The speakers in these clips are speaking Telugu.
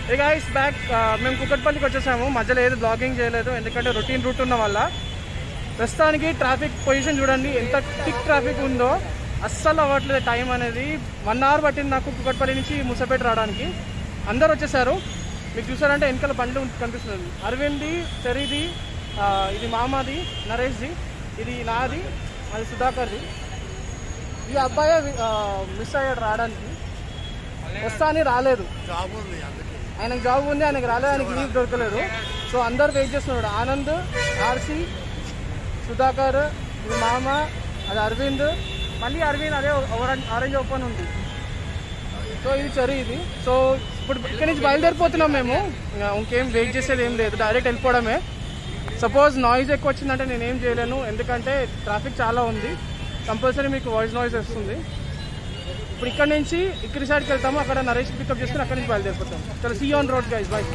ఏ గైస్ బ్యాక్ మేము కుకట్పల్లికి వచ్చేసాము. మధ్యలో ఏది బ్లాగింగ్ చేయలేదు ఎందుకంటే రొటీన్ రూట్ ఉన్న వల్ల. ప్రస్తుతానికి ట్రాఫిక్ పొజిషన్ చూడండి ఎంత థిక్ ట్రాఫిక్ ఉందో, అస్సలు అవ్వట్లేదు టైం అనేది. 1 hour పట్టింది నాకు కుకట్పల్లి నుంచి ముసాపేట రావడానికి. అందరు వచ్చేసారు. మీకు చూసారంటే వెనకాల బండ్లు కనిపిస్తుంది. అరవింద్ది, చెరీది, ఇది మామాది, నరేష్ది, ఇది నాది, అది సుధాకర్ది. ఈ అబ్బాయి మిస్ అయ్యాడు రావడానికి, వస్తా అని రాలేదు. ఆయనకు జాబ్ ఉంది, ఆయనకు రాలేదు, ఆయనకి లీవ్ దొరకలేదు. సో అందరు వెయిట్ చేస్తున్నాడు. ఆనంద్, ఆర్సి, సుధాకర్, ఇది మామ, అది అరవింద్, మళ్ళీ అరవింద్ అదే ఆరెంజ్ ఓపెన్ ఉంది. సో ఇది చరి ఇది. సో ఇప్పుడు ఇక్కడి నుంచి బయలుదేరిపోతున్నాం మేము. ఇంకేం వెయిట్ చేసేది ఏం లేదు, డైరెక్ట్ వెళ్ళిపోవడమే. సపోజ్ నాయిస్ ఎక్కువ వచ్చిందంటే నేనేం చేయలేను, ఎందుకంటే ట్రాఫిక్ చాలా ఉంది. కంపల్సరీ మీకు వాయిస్ నాయిస్ వస్తుంది. ఇప్పుడు ఇక్కడ నుంచి ఇక్కడి సైడ్కి వెళ్తాము, అక్కడ నరేష్ పికప్ చేసుకుని అక్కడి నుంచి బయలుదేరిపోతాం. చలో, see on road guys, bye.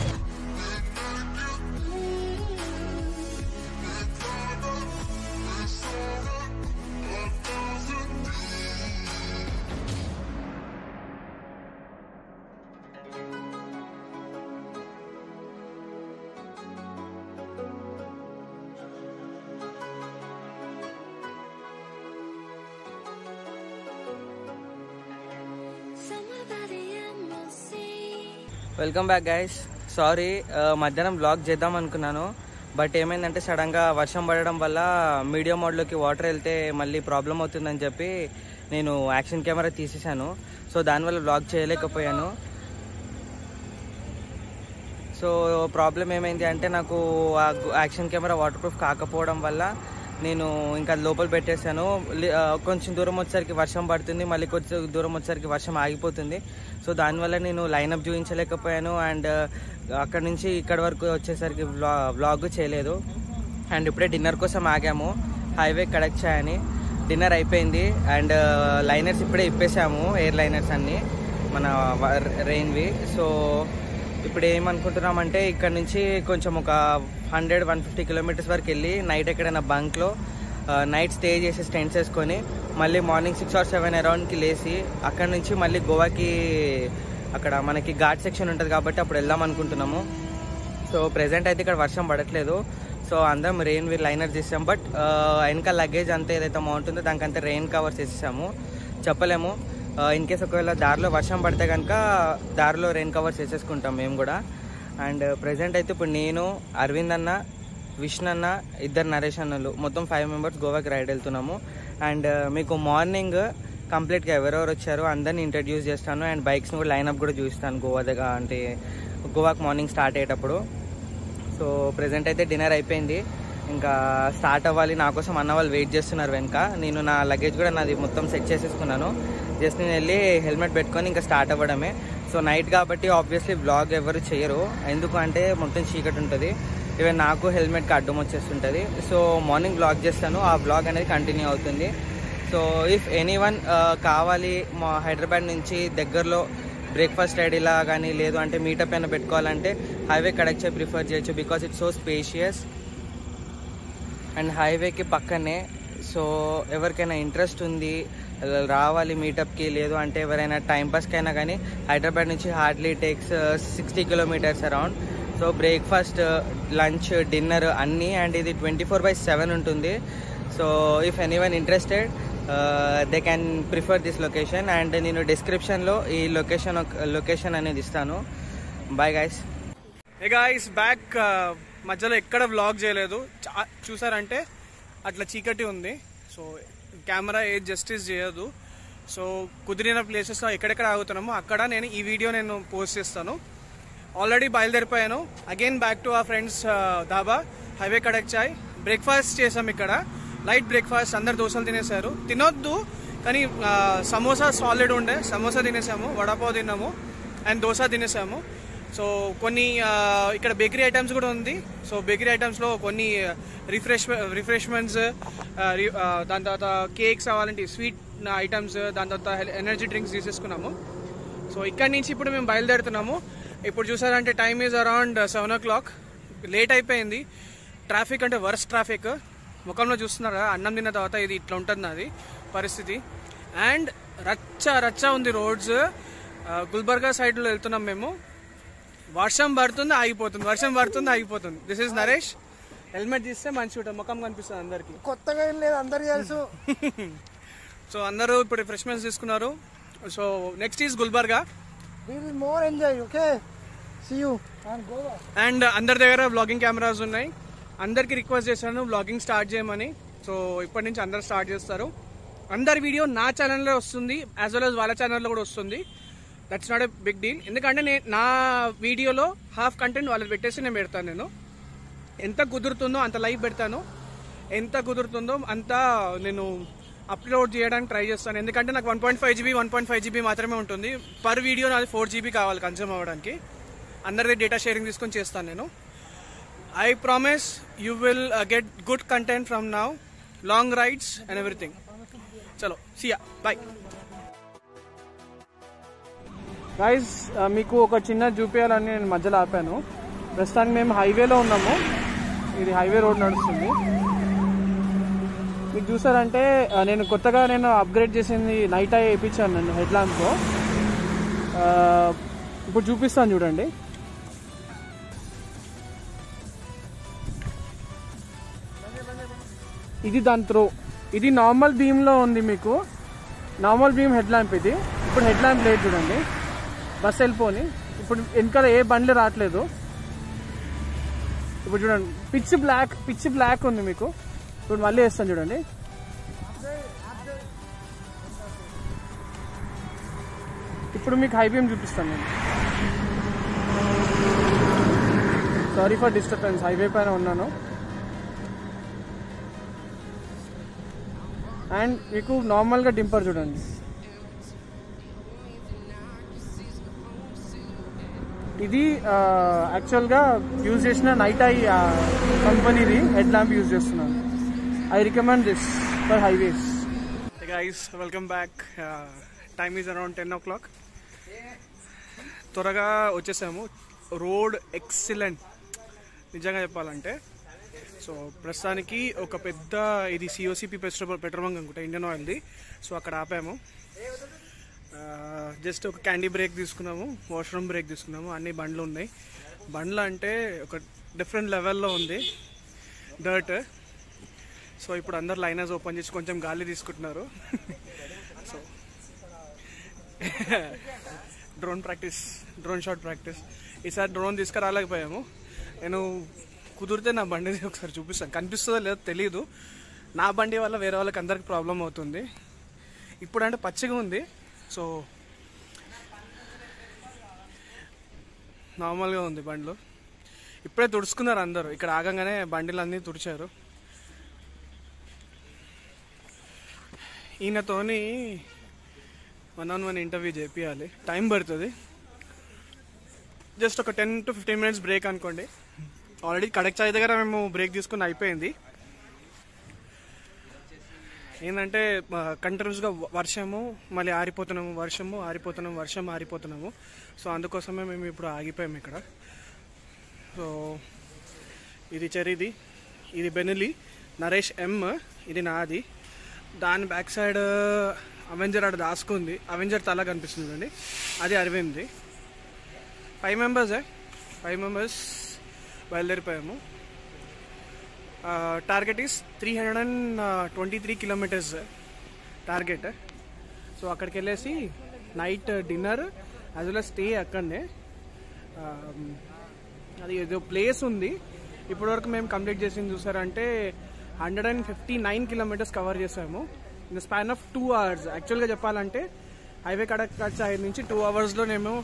Welcome back guys. Sorry, మధ్యాహ్నం బ్లాగ్ చేద్దాం అనుకున్నాను, బట్ ఏమైందంటే సడన్గా వర్షం పడడం వల్ల మీడియా మోడ్లోకి వాటర్ వెళ్తే మళ్ళీ ప్రాబ్లం అవుతుందని చెప్పి నేను యాక్షన్ కెమెరా తీసేసాను. సో దానివల్ల బ్లాగ్ చేయలేకపోయాను. సో ప్రాబ్లం ఏమైంది అంటే నాకు ఆ యాక్షన్ కెమెరా వాటర్ ప్రూఫ్ కాకపోవడం వల్ల నేను ఇంకా లోపల పెట్టేశాను. కొంచెం దూరం వచ్చేసరికి వర్షం పడుతుంది, మళ్ళీ కొంచెం దూరం వచ్చేసరికి వర్షం ఆగిపోతుంది. సో దానివల్ల నేను లైనప్ చూపించలేకపోయాను అండ్ అక్కడ నుంచి ఇక్కడ వరకు వచ్చేసరికి వ్లాగ్ చేయలేదు. అండ్ ఇప్పుడే డిన్నర్ కోసం ఆగాము హైవే కడెక్చా అని. డిన్నర్ అయిపోయింది అండ్ లైనర్స్ ఇప్పుడే ఇప్పేసాము, ఎయిర్ లైనర్స్ అన్నీ మన రెయిన్వి. సో ఇప్పుడు ఏమనుకుంటున్నామంటే ఇక్కడ నుంచి కొంచెం ఒక 100-150 కిలోమీటర్స్ వరకు వెళ్ళి నైట్ ఎక్కడైనా బంక్లో నైట్ స్టే చేసి టెంట్స్ వేసుకొని మళ్ళీ మార్నింగ్ 6 or 7 అరౌండ్కి లేచి అక్కడ నుంచి మళ్ళీ గోవాకి, అక్కడ మనకి ఘాట్ సెక్షన్ ఉంటుంది కాబట్టి అప్పుడు వెళ్దాం అనుకుంటున్నాము. సో ప్రెజెంట్ అయితే ఇక్కడ వర్షం పడట్లేదు. సో అందరం రెయిన్ లైనర్ చేసాం, బట్ వెనక లగేజ్ అంతా ఏదైతే అమౌంట్ ఉందో దానికంతా రెయిన్ కవర్స్ వేసేసాము. చెప్పలేము, ఇన్ కేస్ ఒకవేళ దారిలో వర్షం పడితే కనుక దారిలో రెయిన్ కవర్స్ వేసేసుకుంటాం మేము కూడా. అండ్ ప్రెజెంట్ అయితే ఇప్పుడు నేను, అరవింద్ అన్న, విష్ణు అన్న, ఇద్దరు నరేష్ అన్నలు, మొత్తం 5 members గోవాకి రైడ్ వెళ్తున్నాము. అండ్ మీకు మార్నింగ్ కంప్లీట్గా ఎవరెవరు వచ్చారో అందరినీ ఇంట్రడ్యూస్ చేస్తాను అండ్ బైక్స్ని కూడా లైనప్ కూడా చూస్తాను గోవా దగ్గర, అంటే గోవాకి మార్నింగ్ స్టార్ట్ అయ్యేటప్పుడు. సో ప్రెజెంట్ అయితే డిన్నర్ అయిపోయింది, ఇంకా స్టార్ట్ అవ్వాలి. నా కోసం అన్న వాళ్ళు వెయిట్ చేస్తున్నారు వెనక. నేను నా లగేజ్ కూడా నాది మొత్తం సెట్ చేసేసుకున్నాను. జస్ట్ నేను వెళ్ళి హెల్మెట్ పెట్టుకొని ఇంకా స్టార్ట్ అవ్వడమే. సో నైట్ కాబట్టి ఆబ్వియస్లీ బ్లాగ్ ఎవరు చేయరు, ఎందుకు అంటే మొత్తం చీకటి ఉంటుంది, ఈవెన్ నాకు హెల్మెట్కి అడ్డం వచ్చేస్తుంటుంది. సో మార్నింగ్ బ్లాగ్ చేస్తాను, ఆ బ్లాగ్ అనేది కంటిన్యూ అవుతుంది. సో ఇఫ్ ఎనీవన్ కావాలి మా హైదరాబాద్ నుంచి దగ్గరలో బ్రేక్ఫాస్ట్ రెడీలా కానీ లేదు అంటే మీటప్ అయినా పెట్టుకోవాలంటే హైవే కడెక్చా ప్రిఫర్ చేయొచ్చు, because it's so spacious and హైవేకి పక్కనే. సో ఎవరికైనా ఇంట్రెస్ట్ ఉంది రావాలి మీటప్కి, లేదు అంటే ఎవరైనా టైంపాస్కి అయినా కానీ హైదరాబాద్ నుంచి hardly takes 60 kilometers around. So breakfast, lunch, dinner అన్నీ, అండ్ ఇది 24/7 ఉంటుంది. So if anyone interested they can prefer this location. And నేను డిస్క్రిప్షన్లో ఈ లొకేషన్ అనేది ఇస్తాను. Bye guys. Hey guys back. మధ్యలో ఎక్కడ వ్లాగ్ చేయలేదు, చూసారంటే అట్లా చీకటి ఉంది. సో కెమెరా ఏ జస్టిస్ చేయదు. సో కుదిరిన ప్లేసెస్లో ఎక్కడెక్కడ ఆగుతున్నామో అక్కడ నేను ఈ వీడియో పోస్ట్ చేస్తాను. ఆల్రెడీ బయలుదేరిపోయాను. అగైన్ బ్యాక్ టు ఆ ఫ్రెండ్స్ ధాబా, హైవే కడెక్చాయ్. బ్రేక్ఫాస్ట్ చేసాం ఇక్కడ, లైట్ బ్రేక్ఫాస్ట్. అందరు దోశలు తినేసారు, తినొద్దు కానీ సమోసా సాలిడ్ ఉండే, సమోసా తినేసాము, వడాపావ్ తిన్నాము అండ్ దోశ తినేసాము. సో కొన్ని ఇక్కడ బేకరీ ఐటమ్స్ కూడా ఉంది. సో బేకరీ ఐటమ్స్లో కొన్ని రిఫ్రెష్మెంట్స్, దాని తర్వాత కేక్స్ అవ్వాలంటే స్వీట్ ఐటమ్స్, దాని తర్వాత ఎనర్జీ డ్రింక్స్ తీసేసుకున్నాము. సో ఇక్కడి నుంచి ఇప్పుడు మేము బయలుదేరుతున్నాము. ఇప్పుడు చూసారంటే time is around 7 o'clock. Late అయిపోయింది. ట్రాఫిక్ అంటే వర్స్ట్ ట్రాఫిక్. ముఖంలో చూస్తున్నారు కదా, అన్నం తిన్న తర్వాత ఇది ఇట్లా ఉంటుంది అది పరిస్థితి. అండ్ రచ్చ రచ్చ ఉంది రోడ్స్. గుల్బర్గా సైడ్లో వెళ్తున్నాం మేము. వర్షం పడుతుంది ఆగిపోతుంది, వర్షం పడుతుంది ఆగిపోతుంది. This is Naresh. హెల్మెట్ తీస్తే మంచి ఉంటుంది, ముఖం కనిపిస్తుంది అందరికి. కొత్తగా ఏం లేదు, అందరు తెలుసు. సో అందరూ ఇప్పుడు రిఫ్రెష్మెంట్స్ తీసుకున్నారు. So next is Gulbarga. We will more enjoy, okay? See you and Goa. And అందరి దగ్గర వ్లాగింగ్ కెమెరాస్ ఉన్నాయి. అందరికి రిక్వెస్ట్ చేశాను వ్లాగింగ్ స్టార్ట్ చేయమని. సో ఇప్పటి నుంచి అందరు స్టార్ట్ చేస్తారు. అందరి వీడియో నా ఛానల్లో వస్తుంది, యాజ్ వెల్ యాజ్ వాళ్ళ ఛానల్లో కూడా వస్తుంది. That's not a big deal. ఎందుకంటే నా వీడియోలో హాఫ్ కంటెంట్ వాళ్ళకి పెట్టేసి నేను పెడతాను. నేను ఎంత కుదురుతుందో అంత లైవ్ పెడతాను, ఎంత కుదురుతుందో అంత నేను అప్లోడ్ చేయడానికి ట్రై చేస్తాను. ఎందుకంటే నాకు 1.5 GB మాత్రమే ఉంటుంది పర్ వీడియో. నాది 4 GB కావాలి కన్జ్యూమ్ అవ్వడానికి. అందరిది డేటా షేరింగ్ తీసుకొని చేస్తాను నేను. I promise you will get good content from now, long rides and everything. చలో సియా, బాయ్ గైస్. మీకు ఒక చిన్న చూపించాలని నేను మధ్యలో ఆపాను. ప్రస్తుతానికి మేము హైవేలో ఉన్నాము. ఇది హైవే రోడ్ నడుస్తుంది. మీకు చూసారంటే నేను కొత్తగా అప్గ్రేడ్ చేసింది నైట్ ఐ వేయించాను నన్ను హెడ్ ల్యాంప్తో. ఇప్పుడు చూపిస్తాను చూడండి. ఇది దాని త్రో. ఇది నార్మల్ బీమ్లో ఉంది, మీకు నార్మల్ బీమ్ హెడ్ ల్యాంప్ ఇది. ఇప్పుడు హెడ్ ల్యాంప్ లేదు చూడండి, బస్ వెళ్ళిపోని. ఇప్పుడు వెనకాల ఏ బండ్లు రావట్లేదు. ఇప్పుడు చూడండి పిచ్ బ్లాక్ ఉంది మీకు. ఇప్పుడు మళ్ళీ వేస్తాను చూడండి. ఇప్పుడు మీకు హై బీమ్ చూపిస్తాను నేను. సారీ ఫర్ డిస్టర్బెన్స్, హైవే పైన ఉన్నాను. అండ్ మీకు నార్మల్గా డింపర్ చూడండి. ఇది యాక్చువల్గా యూజ్ చేసిన నైట్ ఐ కంపెనీది హెడ్ ల్యాంప్ యూజ్ చేస్తున్నాను. I recommend this for highways. Guys welcome back. Time is around 10 o'clock. త్వరగా వచ్చేసాము. రోడ్ ఎక్సలెంట్ నిజంగా చెప్పాలంటే. సో ప్రస్తుతానికి ఒక పెద్ద ఇది COCP పెట్రోల్ బంక్ అనుకుంటా, ఇండియన్ ఆయిల్ది. సో అక్కడ ఆపాము. జస్ట్ ఒక క్యాండీ బ్రేక్ తీసుకున్నాము, వాష్రూమ్ బ్రేక్ తీసుకున్నాము. అన్ని బండ్లు ఉన్నాయి. బండ్లు అంటే ఒక డిఫరెంట్ లెవెల్లో ఉంది డర్ట్. సో ఇప్పుడు అందరు లైనర్స్ ఓపెన్ చేసి కొంచెం గాలి తీసుకుంటున్నారు. So drone shot practice. ఈసారి డ్రోన్ తీసుకురాలేకపోయాము. నేను కుదిరితే నా బండి ఒకసారి చూపిస్తాను, కనిపిస్తుందో లేదో తెలియదు. నా బండి వల్ల వేరే వాళ్ళకి అందరికి ప్రాబ్లం అవుతుంది. ఇప్పుడు అంటే పచ్చిగా ఉంది. సో నార్మల్గా ఉంది బండ్లు. ఇప్పుడే తుడుచుకున్నారు అందరూ. ఇక్కడ ఆగంగానే బండిలు అన్నీ తుడిచారు. ఈయనతోని 1-on-1 ఇంటర్వ్యూ చేపియాలి, టైం పడుతుంది. జస్ట్ ఒక 10 to 15 minutes బ్రేక్ అనుకోండి. ఆల్రెడీ కడక్ చాయ్ దగ్గర మేము బ్రేక్ తీసుకుని అయిపోయింది. ఏంటంటే కంటిన్యూస్గా వర్షము, మళ్ళీ ఆరిపోతున్నాము, వర్షం ఆరిపోతున్నాము. సో అందుకోసమే మేము ఇప్పుడు ఆగిపోయాము ఇక్కడ. సో ఇది చెరీది, ఇది బెనిలి, నరేష్ M, ఇది నాది. దాని బ్యాక్ సైడ్ అవెంజర్ ఆడ దాసుకుంది. అవెంజర్ తల కనిపిస్తుంది అండి, అది అరవింద్ది. 5 members బయలుదేరిపోయాము. Target is 323 kilometers target. So అక్కడికి వెళ్ళేసి night dinner as well stay అక్కడనే. అది ఏదో ప్లేస్ ఉంది. ఇప్పటివరకు మేము కంప్లీట్ చేసింది చూసారంటే 159 kilometers కవర్ చేసాము in the span of 2 hours. యాక్చువల్గా చెప్పాలంటే హైవే కడక్ సైడ్ నుంచి 2 hours మేము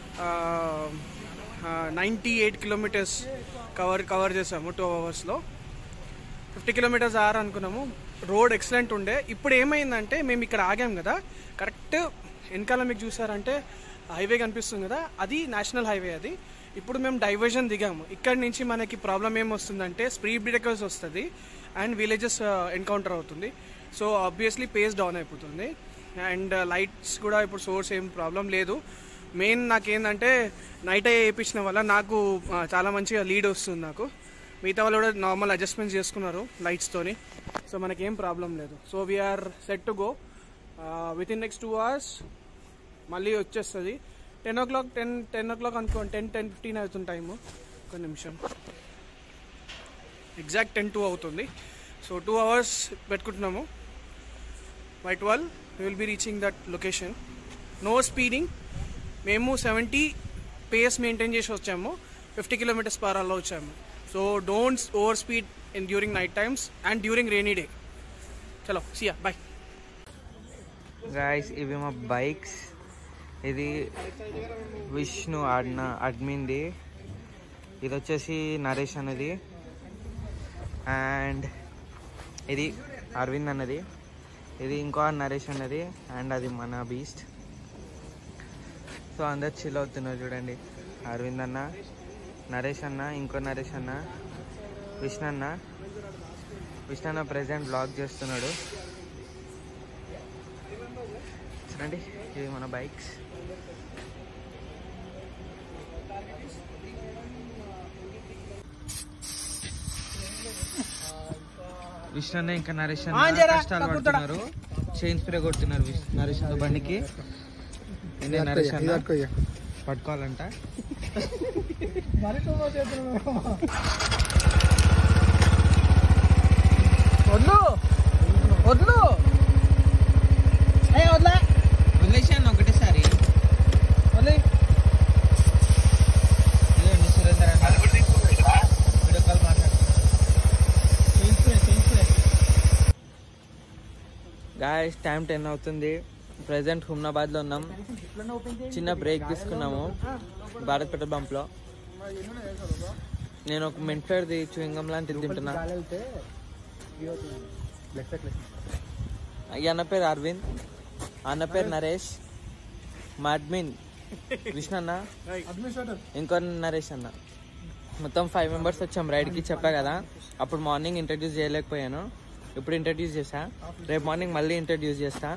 98 kilometers కవర్ చేసాము 2 hours. 50 kilometers అనుకున్నాము. రోడ్ ఎక్సలెంట్ ఉండే. ఇప్పుడు ఏమైందంటే మేము ఇక్కడ ఆగాం కదా, కరెక్ట్ వెనకాల మీకు చూసారంటే హైవే కనిపిస్తుంది కదా, అది నేషనల్ హైవే. అది ఇప్పుడు మేము డైవర్జన్ దిగాము. ఇక్కడ నుంచి మనకి ప్రాబ్లం ఏమొస్తుందంటే స్పీడ్ బ్రేకర్స్ వస్తుంది అండ్ విలేజెస్ ఎన్కౌంటర్ అవుతుంది. సో ఆబ్వియస్లీ పేస్ డౌన్ అయిపోతుంది. అండ్ లైట్స్ కూడా ఇప్పుడు సోర్స్ ఏం ప్రాబ్లం లేదు. మెయిన్ నాకేంటంటే నైట్ వేయించిన వల్ల నాకు చాలా మంచిగా లీడ్ వస్తుంది. నాకు మిగతా వాళ్ళు కూడా నార్మల్ అడ్జస్ట్మెంట్స్ చేసుకున్నారు లైట్స్తోని. సో మనకేం ప్రాబ్లం లేదు. So we are set to go with in next 2 hours. మళ్ళీ వచ్చేస్తుంది. 10 o'clock అనుకోండి, 10:15 అవుతుంది టైము. ఒక నిమిషం, ఎగ్జాక్ట్ 10:02 అవుతుంది. సో 2 hours పెట్టుకుంటున్నాము. by 12 we will be reaching that location. No speeding. మేము 70 పేస్ మెయింటైన్ చేసి వచ్చాము, 50 km/h వచ్చాము. So don't over speed in during night times and during rainy day. చలో సియా బాయ్ గాయస్. ఇవి మా బైక్స్. ఇది విష్ణు అడ్మిన్ది, ఇది వచ్చేసి నరేష్ అన్నది, అండ్ ఇది అరవింద్ అన్నది, ఇది ఇంకో నరేష్ అన్నది, అండ్ అది మన బీస్ట్. సో అందరు చిల్ అవుతున్నారు చూడండి. అరవింద్ అన్న, నరేష్ అన్న, ఇంకో నరేష్ అన్న, విష్ణు అన్న ప్రెజెంట్ బ్లాగ్ చేస్తున్నాడు చూడండి. ఇవి మన బైక్స్. విష్ణు అన్న ఇంకా నరేష్ అన్న కష్టాలు పడుతున్నారు, చైన్ స్ప్రే కొడుతున్నారు నరేష్ అన్న బండికి. నరేష్ అన్న పట్టుకోవాలంట. వదిలేసాను ఒకటేసారి. సురేందర్ అన్న వీడియో కాల్ మాట్లాడుతున్నారు. గాయస్ టైం 10 అవుతుంది. ప్రజెంట్ హుమ్నాబాద్లో ఉన్నాం. చిన్న బ్రేక్ తీసుకున్నాము భారత్ పెట్రోల్ బంప్లో. నేను ఒక మెంట్ఫేర్ది చూయింగం లాంటిది తింటున్నా. ఈ అన్న పేరు అరవింద్, అన్న పేరు నరేష్, మా అడ్మిన్ విష్ణు అన్న, ఇంకో నరేష్ అన్న. మొత్తం 5 members వచ్చాం రైడ్కి. చెప్పా కదా అప్పుడు మార్నింగ్ ఇంట్రడ్యూస్ చేయలేకపోయాను, ఇప్పుడు ఇంట్రడ్యూస్ చేసా. రేపు మార్నింగ్ మళ్ళీ ఇంట్రడ్యూస్ చేస్తా.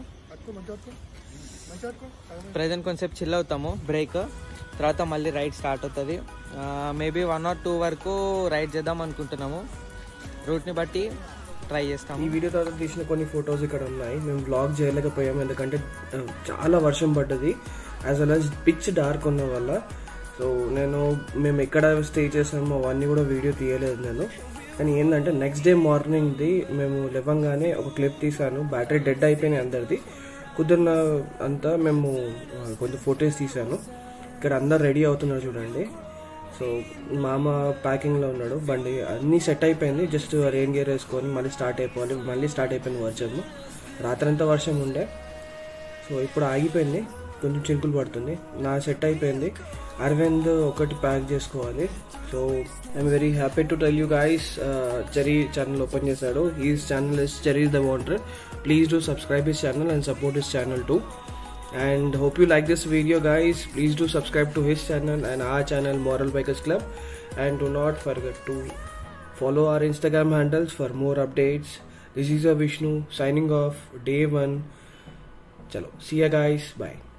ప్రజెంట్ కొంచెం చిల్ అవుతాము, బ్రేక్ తర్వాత మళ్ళీ రైడ్ స్టార్ట్ అవుతుంది. మేబీ 1 or 2 వరకు రైడ్ చేద్దాం అనుకుంటున్నాము. రూట్ని బట్టి ట్రై చేస్తాం. ఈ వీడియో తర్వాత తీసిన కొన్ని ఫొటోస్ ఇక్కడ ఉన్నాయి. మేము బ్లాగ్ చేయలేకపోయాము ఎందుకంటే చాలా వర్షం పడ్డది, as well as pitch dark ఉన్న వల్ల. సో మేము ఎక్కడ స్టే చేసామో అవన్నీ కూడా వీడియో తీయలేదు నేను. కానీ ఏంటంటే నెక్స్ట్ డే మార్నింగ్ది మేము లేవగానే ఒక క్లిప్ తీసాను. బ్యాటరీ డెడ్ అయిపోయినాయి అందరిది. కుదిరిన అంతా మేము కొంచెం ఫొటోస్ తీసాను. ఇక్కడ అందరు రెడీ అవుతున్నారు చూడండి. సో మామ ప్యాకింగ్లో ఉన్నాడు, బండి అన్నీ సెట్ అయిపోయింది. జస్ట్ రెయిన్ గేర్ వేసుకొని మళ్ళీ స్టార్ట్ అయిపోవాలి. మళ్ళీ స్టార్ట్ అయిపోయింది వర్షము. రాత్రంతా వర్షం ఉండే, సో ఇప్పుడు ఆగిపోయింది, కొంచెం చినుకులు పడుతుంది. నా సెట్ అయిపోయింది. అరవింద్ ఒకటి ప్యాక్ చేసుకోవాలి. So I'm very happy to tell you guys, Cherry channel open చేశాడు. He's channel is Cherry the wanted. Please do subscribe his channel and support his channel too. And hope you like this video guys. Please do subscribe to his channel and our channel Moral Bikers Club. And do not forget to follow our Instagram handles for more updates. This is Vishnu signing off. Day 1. Chalo. See ya guys. Bye.